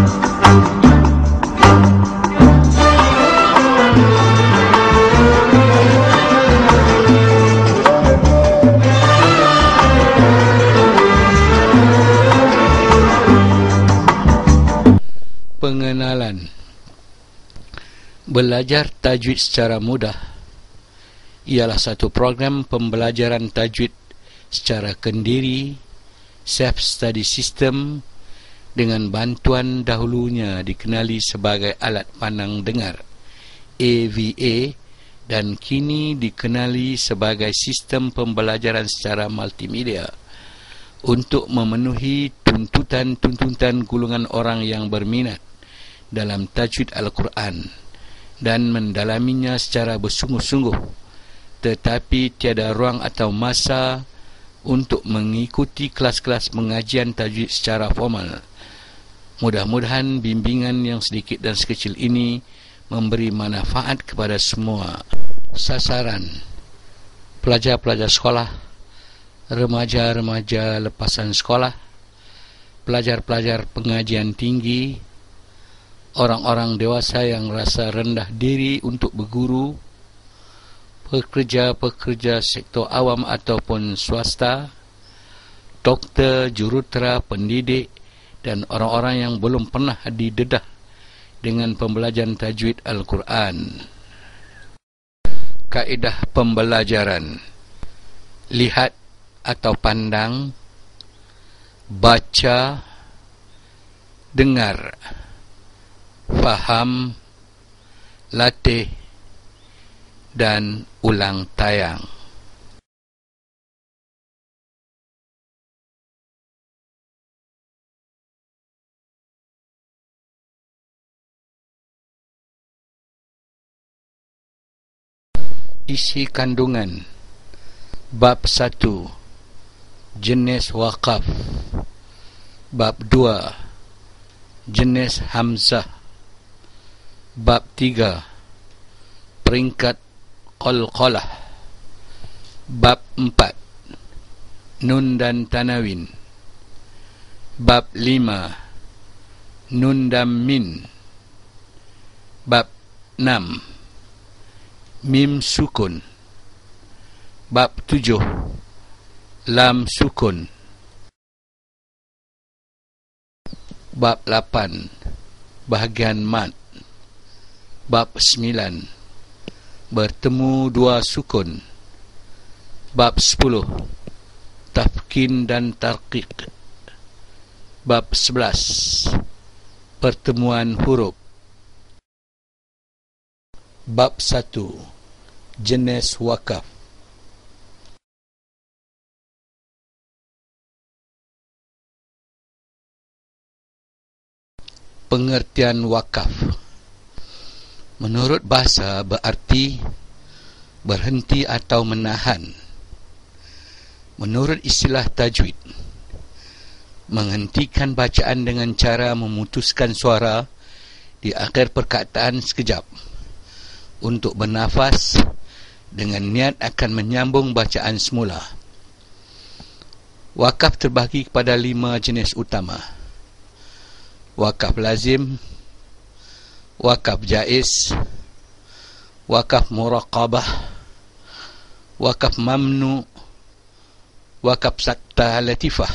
Pengenalan. Belajar tajwid secara mudah ialah satu program pembelajaran tajwid secara kendiri, self-study system, dengan bantuan dahulunya dikenali sebagai alat pandang dengar AVA dan kini dikenali sebagai sistem pembelajaran secara multimedia untuk memenuhi tuntutan-tuntutan golongan orang yang berminat dalam tajwid Al-Quran dan mendalaminya secara bersungguh-sungguh, tetapi tiada ruang atau masa untuk mengikuti kelas-kelas pengajian tajwid secara formal. Mudah-mudahan bimbingan yang sedikit dan sekecil ini memberi manfaat kepada semua. Sasaran: pelajar-pelajar sekolah, remaja-remaja lepasan sekolah, pelajar-pelajar pengajian tinggi, orang-orang dewasa yang rasa rendah diri untuk berguru, pekerja-pekerja sektor awam ataupun swasta, doktor, jurutera, pendidik, dan orang-orang yang belum pernah didedah dengan pembelajaran tajwid Al-Quran. Kaedah pembelajaran: lihat atau pandang, baca, dengar, faham, latih, dan ulang tayang. Isi kandungan. Bab 1, jenis waqaf. Bab 2, jenis hamzah. Bab 3, peringkat qalqalah. Bab 4, nun dan tanawin. Bab 5, nun dan min. Bab 6, mim sukun. Bab 7, lam sukun. Bab 8, bahagian mat. Bab 9, bertemu dua sukun. Bab 10, tafkin dan tarqiq. Bab 11, pertemuan huruf. Bab 1, jenis wakaf. Pengertian wakaf. Menurut bahasa berarti berhenti atau menahan. Menurut istilah tajwid, menghentikan bacaan dengan cara memutuskan suara di akhir perkataan sekejap untuk bernafas dengan niat akan menyambung bacaan semula. Wakaf terbahagi kepada 5 jenis utama: wakaf lazim, wakaf jaiz, wakaf muraqabah, wakaf mamnu, wakaf sakta latifah.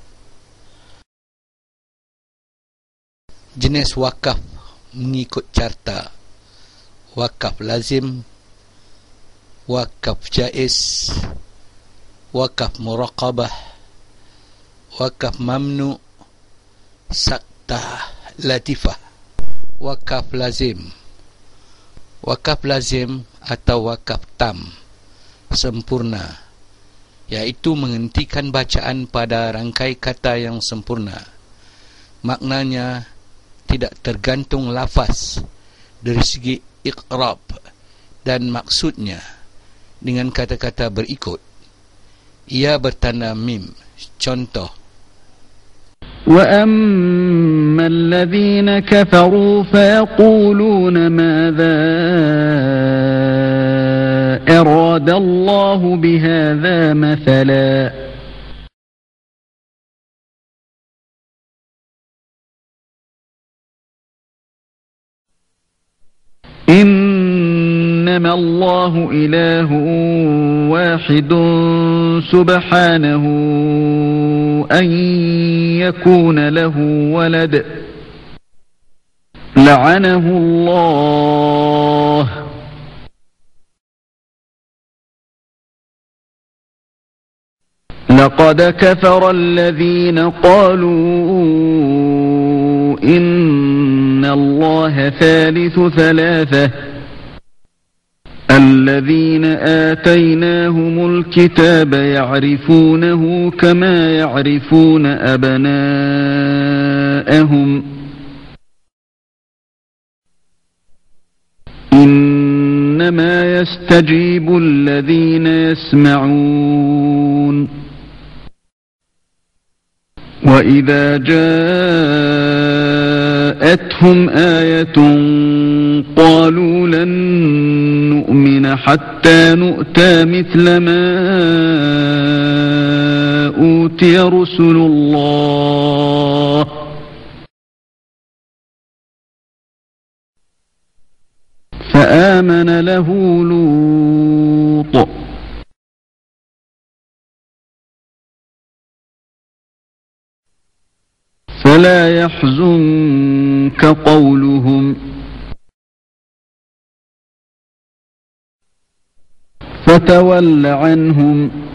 Jenis wakaf mengikut carta: wakaf lazim, wakaf jaiz, wakaf muraqabah, wakaf mamnu, sakta latifah. Wakaf lazim. Wakaf lazim atau wakaf tam, sempurna, iaitu menghentikan bacaan pada rangkai kata yang sempurna. Maknanya tidak tergantung lafaz dari segi iqrab dan maksudnya dengan kata-kata berikut. Ia bertanda mim. Contoh: وَأَمَّا الَّذِينَ كَفَرُوا فَيَقُولُونَ مَاذَا أَرَادَ اللَّهُ بِهَذَا مَثَلًا إنما الله إله واحد سبحانه أن يكون له ولد لعنه الله لقد كفر الذين قالوا إن الله ثالث ثلاثة الذين آتيناهم الكتاب يعرفونه كما يعرفون أبناءهم إنما يستجيب الذين يسمعون وإذا جاءتهم آية قالوا لن نؤمن حتى نؤتى مثل ما أوتي رسل الله فآمن له لوط فلا يحزنك قولهم فتول عنهم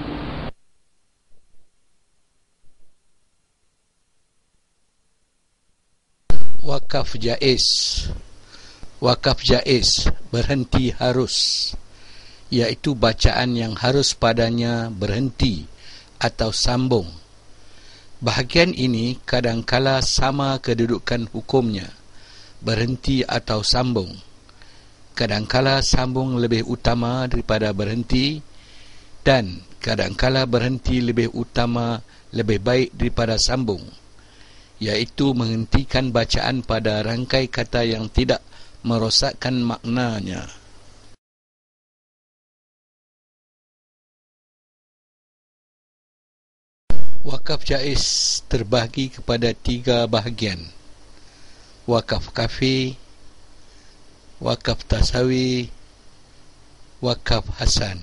Wakaf jaiz. Wakaf jaiz, berhenti harus, iaitu bacaan yang harus padanya berhenti atau sambung. Bahagian ini kadangkala sama kedudukan hukumnya, berhenti atau sambung. Kadangkala sambung lebih utama daripada berhenti, dan kadangkala berhenti lebih utama, lebih baik daripada sambung, iaitu menghentikan bacaan pada rangkai kata yang tidak merosakkan maknanya. Wakaf jaiz terbahagi kepada 3 bahagian: wakaf kafi, wakaf tasawi, wakaf hasan.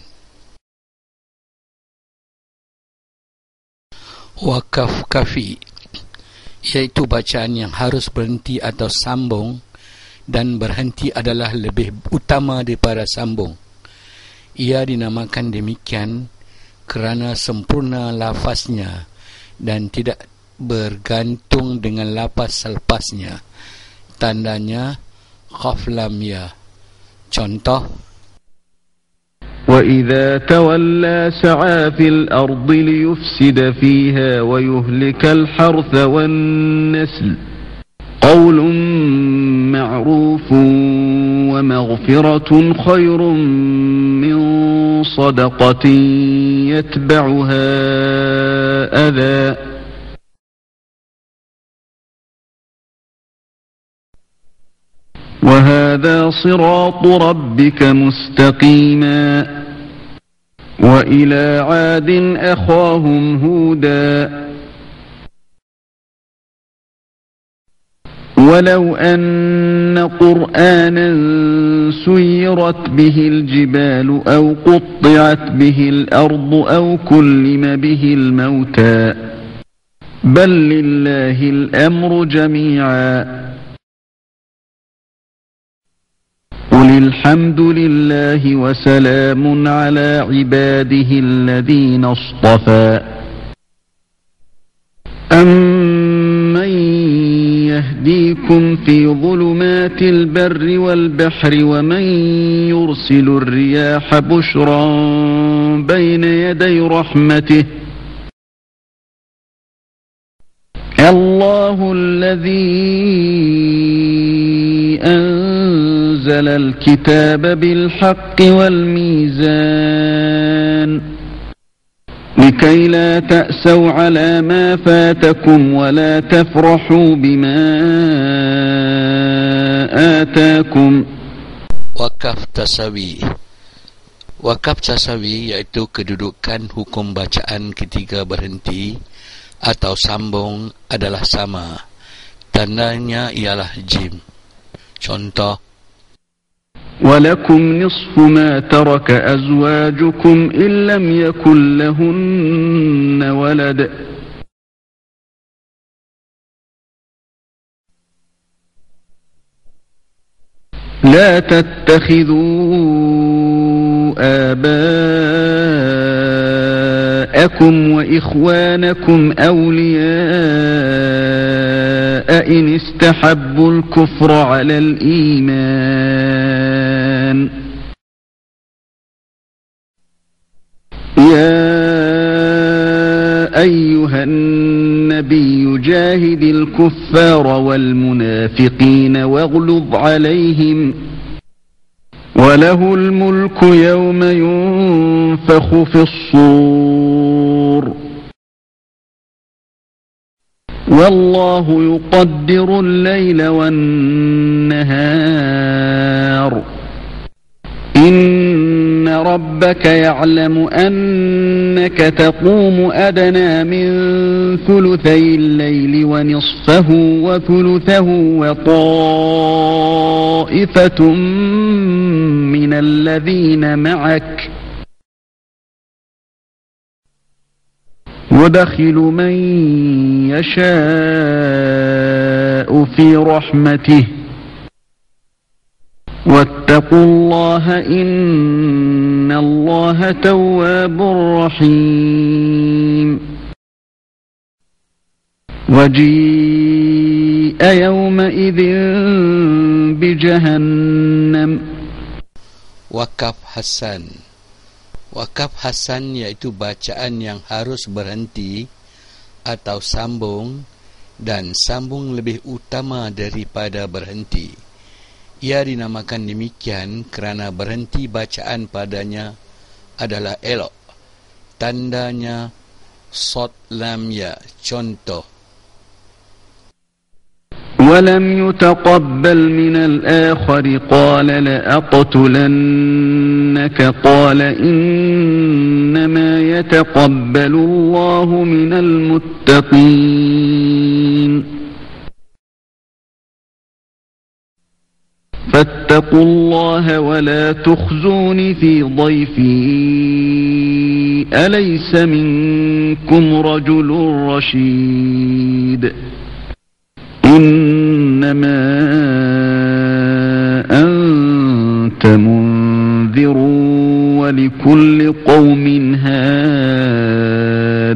Wakaf kafi iaitu bacaan yang harus berhenti atau sambung, dan berhenti adalah lebih utama daripada sambung. Ia dinamakan demikian kerana sempurna lafaznya dan tidak bergantung dengan lafaz selepasnya. Tandanya khaf lam ya. Contoh: وَإِذَا تَوَلَّى سَعَى فِي الْأَرْضِ لِيُفْسِدَ فِيهَا وَيُهْلِكَ الْحَرْثَ وَالنَّسْلَ قَوْلٌ مَعْرُوفٌ وَمَغْفِرَةٌ خَيْرٌ مِّن صَدَقَةٍ يَتْبَعُهَا أَذًى وَهَذَا صِرَاطُ رَبِّكَ مُسْتَقِيمًا وَإِلَى عَادٍ أَخَاهُمْ هُودًا وَلَوْ أَنَّ قُرْآنًا سُيِّرَتْ بِهِ الْجِبَالُ أَوْ قُطِّعَتْ بِهِ الْأَرْضُ أَوْ كُلِّمَ بِهِ الْمَوْتَى بَل لِّلَّهِ الْأَمْرُ جَمِيعًا قُلِ الْحَمْدُ لِلَّهِ وَسَلَامٌ عَلَى عِبَادِهِ الَّذِينَ اصْطَفَى أَمَّن يَهْدِيكُمْ فِي ظُلُمَاتِ الْبَرِّ وَالْبَحْرِ وَمَن يُرْسِلُ الرِّيَاحَ بُشْرًا بَيْنَ يَدَيْ رَحْمَتِهِ اللَّهُ الَّذِي أنزل الكتاب بالحق والميزان لكي لا تأسوا على ما فاتكم ولا تفرحوا بما آتاكم. Wakaf tasawi. Wakaf tasawi iaitu kedudukan hukum bacaan ketika berhenti atau sambung adalah sama. Tandanya ialah jim. Contoh: ولكم نصف ما ترك أزواجكم إن لم يكن لهن ولد لا تتخذوا آباءكم وإخوانكم أولياء إن استحبوا الكفر على الإيمان يا أيها النبي جاهد الكفار والمنافقين واغلظ عليهم وله الملك يوم ينفخ في الصور والله يقدر الليل والنهار إن ربك يعلم أنك تقوم أدنى من ثلثي الليل ونصفه وثلثه وطائفة من الذين معك يدخل من يشاء في رحمته واتقوا الله إن الله تواب رحيم وجيء يومئذ بجهنم. Wakaf Hasan. Wakaf Hasan iaitu bacaan yang harus berhenti atau sambung dan sambung lebih utama daripada berhenti. Ia dinamakan demikian kerana berhenti bacaan padanya adalah elok. Tandanya sod lam ya. Contoh. ولم يتقبل من الآخر قال لأقتلنك قال إنما يتقبل الله من المتقين فاتقوا الله ولا تخزون في ضيفي أليس منكم رجل رشيد إنما أنت منذر ولكل قوم هاد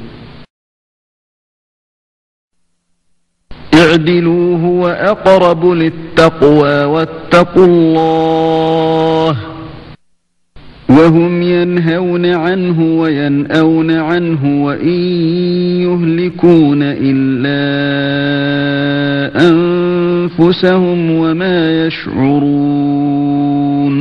اعدلوا هو أقرب للتقوى واتقوا الله وهم ينهون عنه وينأون عنه وإن يهلكون إلا أنفسهم وما يشعرون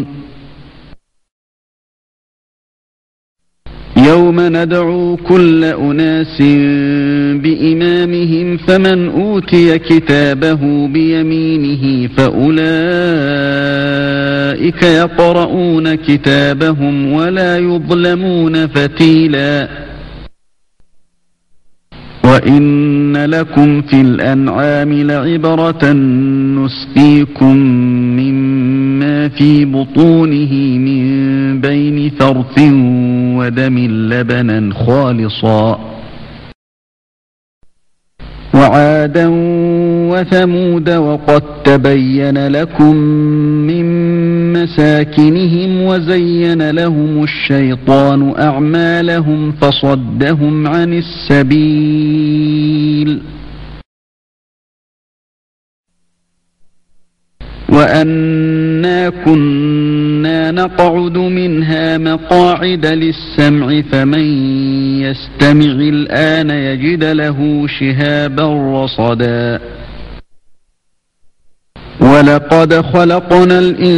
يوم ندعو كل أناس بإمامهم فمن أوتي كتابه بيمينه فأولئك يقرؤون كتابهم ولا يظلمون فتيلا وإن لكم في الأنعام لعبرة نسقيكم مما في بطونه من بين فرث ودم لبنا خالصا وعادا وثمود وقد تبين لكم من مساكنهم وزين لهم الشيطان أعمالهم فصدهم عن السبيل وأنا كنا نقعد منها مقاعد للسمع فمن يستمع الآن يجد له شهابا رصدا ولقد خلقنا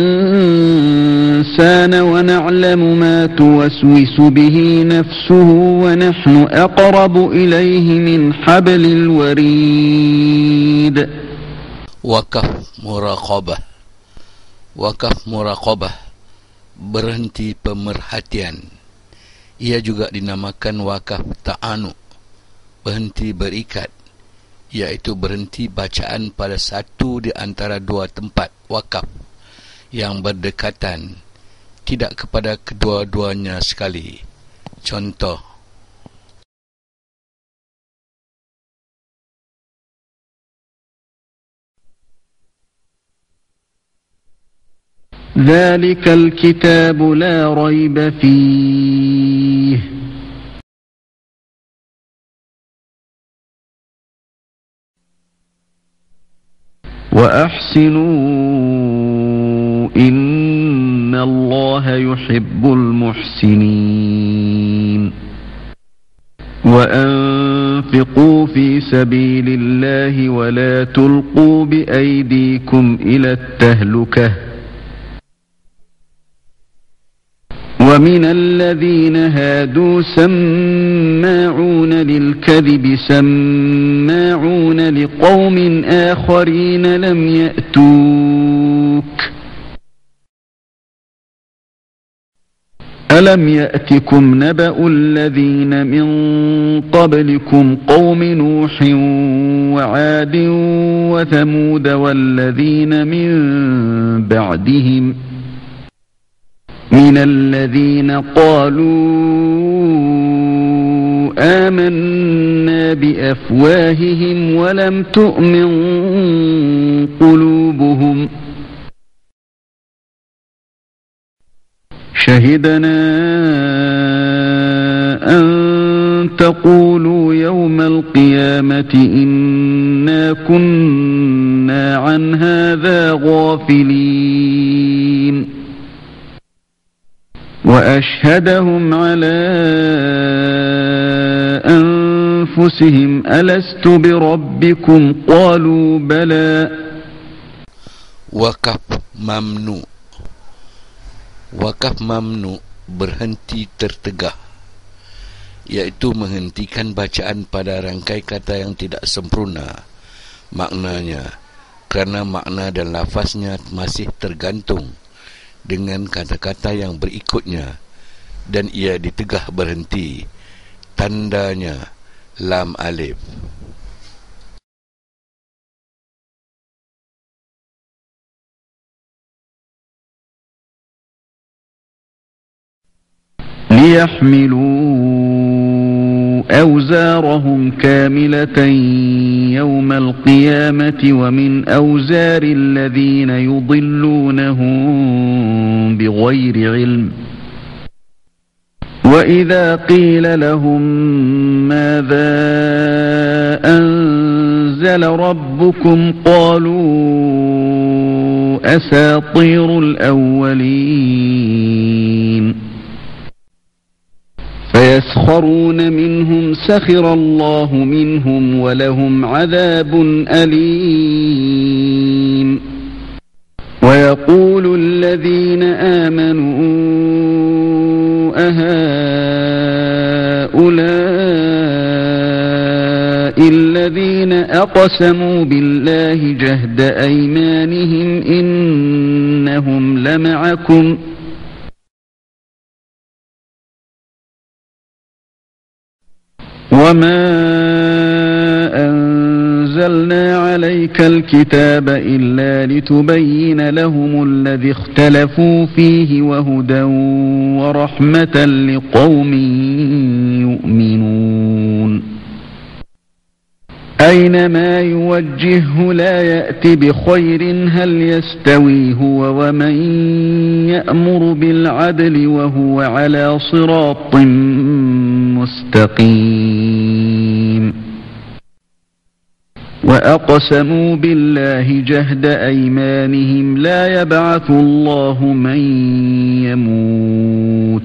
الإنسان ونعلم ما توسوس به نفسه ونحن أقرب إليه من حبل الوريد. Wakaf muraqabah. Wakaf muraqabah, berhenti pemerhatian. Ia juga dinamakan wakaf ta'anu, berhenti berikat, iaitu berhenti bacaan pada satu di antara dua tempat wakaf, yang berdekatan, tidak kepada kedua-duanya sekali. Contoh, ذلك الكتاب لا ريب فيه وأحسنوا إن الله يحب المحسنين وأنفقوا في سبيل الله ولا تلقوا بأيديكم إلى التهلكة ومن الذين هادوا سماعون للكذب سماعون لقوم آخرين لم يأتوك ألم يأتكم نبأ الذين من قبلكم قوم نوح وعاد وثمود والذين من بعدهم من الذين قالوا آمنا بأفواههم ولم تؤمن قلوبهم شهدنا أن تقولوا يوم القيامة إنا كنا عن هذا غافلين وأشهدهم على أنفسهم ألست بربكم قالوا بلى. Wakaf mamnu. Wakaf mamnu berhenti tertegah, iaitu menghentikan bacaan pada rangkai kata yang tidak sempurna maknanya, kerana makna dan lafaznya masih tergantung dengan kata-kata yang berikutnya, dan ia ditegah berhenti. Tandanya lam alif. ليحملوا أوزارهم كاملة يوم القيامة ومن أوزار الذين يضلونهم بغير علم وإذا قيل لهم ماذا أنزل ربكم قالوا أساطير الأولين فيسخرون منهم سخر الله منهم ولهم عذاب أليم ويقول الذين آمنوا أهؤلاء الذين أقسموا بالله جهد أيمانهم إنهم لمعكم وما أنزلنا عليك الكتاب إلا لتبين لهم الذي اختلفوا فيه وهدى ورحمة لقوم يؤمنون أينما يوجهه لا يأتي بخير هل يستوي هو ومن يأمر بالعدل وهو على صراط مستقيم وأقسموا بالله جهد أيمانهم لا يبعث الله من يموت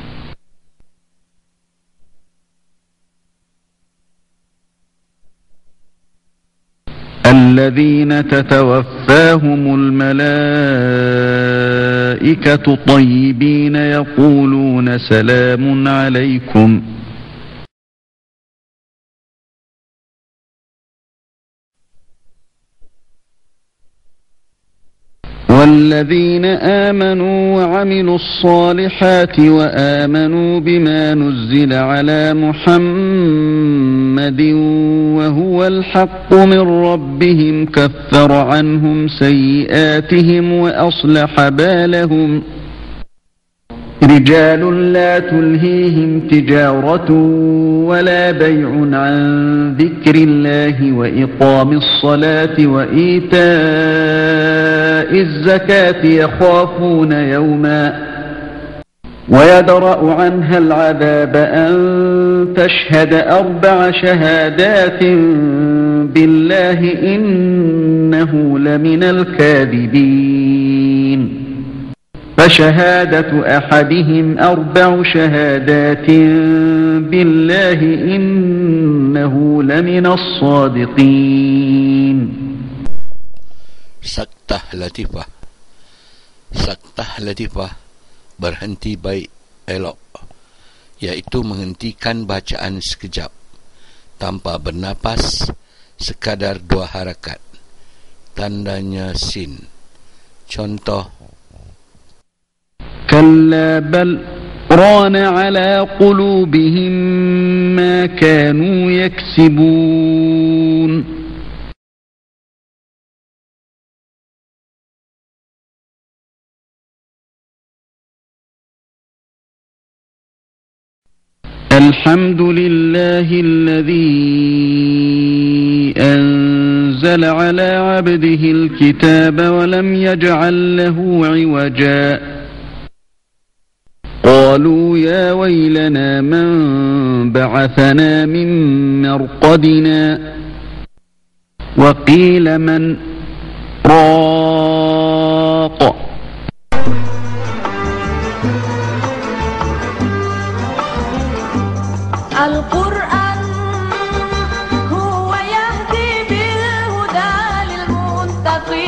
الذين تتوفاهم الملائكة طيبين يقولون سلام عليكم والذين آمنوا وعملوا الصالحات وآمنوا بما نزل على محمد وهو الحق من ربهم كفر عنهم سيئاتهم وأصلح بالهم رجال لا تلهيهم تجارة ولا بيع عن ذكر الله وإقام الصلاة وإيتاء الزكاة يخافون يوما ويدرأ عنها العذاب أن تشهد 4 شهادات بالله إنه لمن الكاذبين فشهادة أحدهم 4 شهادات بالله إنه لمن الصادقين. Saktah latifah berhenti baik elok, iaitu menghentikan bacaan sekejap tanpa bernapas sekadar 2 harakat. Tandanya sin. Contoh: كلا بل ران على قلوبهم ما كانوا يكسبون الحمد لله الذي أنزل على عبده الكتاب ولم يجعل له عوجا قالوا يا ويلنا من بعثنا من مرقدنا وقيل من راق القرآن هو يهدي بالهدى للمتقين